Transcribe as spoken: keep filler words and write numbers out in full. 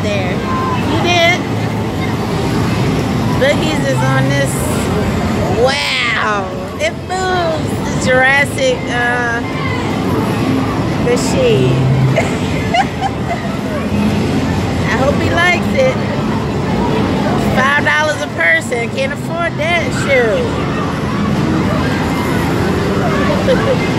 there. You did? Boogie's is on this. Wow. It moves. The Jurassic uh, machine. I hope he likes it. Five dollars a person. Can't afford that shoe.